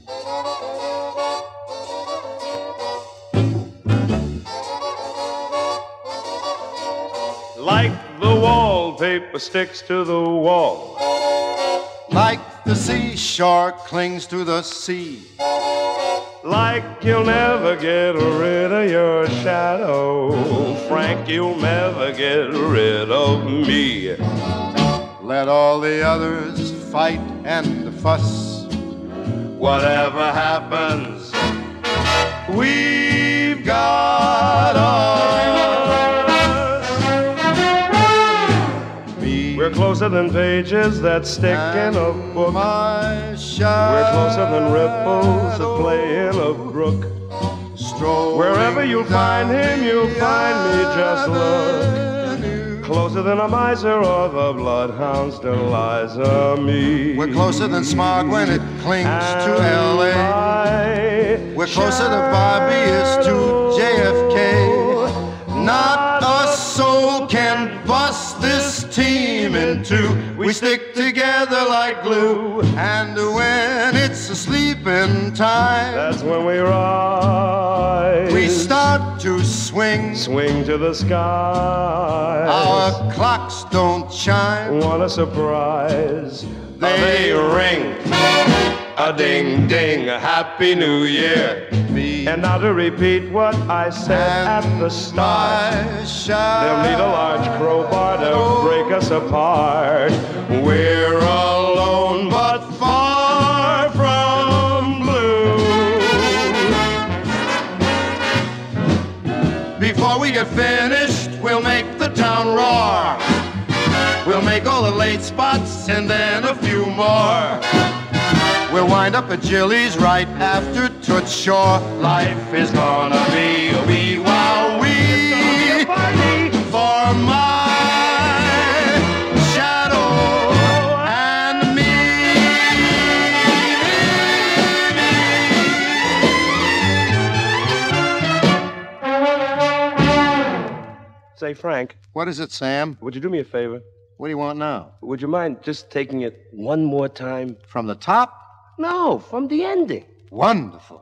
Like the wallpaper sticks to the wall, like the seashore clings to the sea, like you'll never get rid of your shadow, Frank, you'll never get rid of me. Let all the others fight and fuss, whatever happens, we've got us. We're closer than pages that stick in a book. We're closer than ripples that play in a brook. Wherever you'll find him, you'll find me, just look. Closer than a miser or the bloodhound's Deliza me. We're closer than smog when it clings to L.A. We're closer than Bobby is to JFK. Not a soul can bust this team in two. We stick together like glue, and when it's a sleeping time, that's when we rise. We start to swing, swing to the sky. Our clocks don't chime. What a surprise! They ring, a ding ding, a happy new year. And now to repeat what I said at the start, they'll need a large crowbar to break us apart. We're alone but far from blue. Before we get finished, we'll make the town roar. We'll make all the late spots and then a few more. We'll wind up at Jilly's right after Toots Shore. Life is gonna be a wee wow wee for my shadow and me. Say, Frank. What is it, Sam? Would you do me a favor? What do you want now? Would you mind just taking it one more time? From the top? No, from the ending. Wonderful.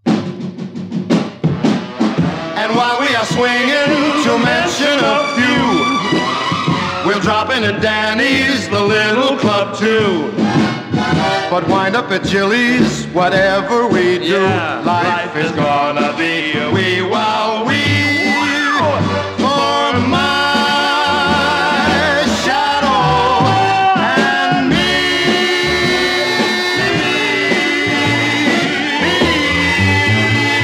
And while we are swinging, to mention a few, we'll drop in at Danny's, the little club too. But wind up at Jilly's, whatever we do, life is gonna be a wee wow wee for my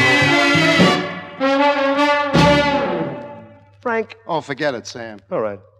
Frank. Oh, forget it, Sam. All right.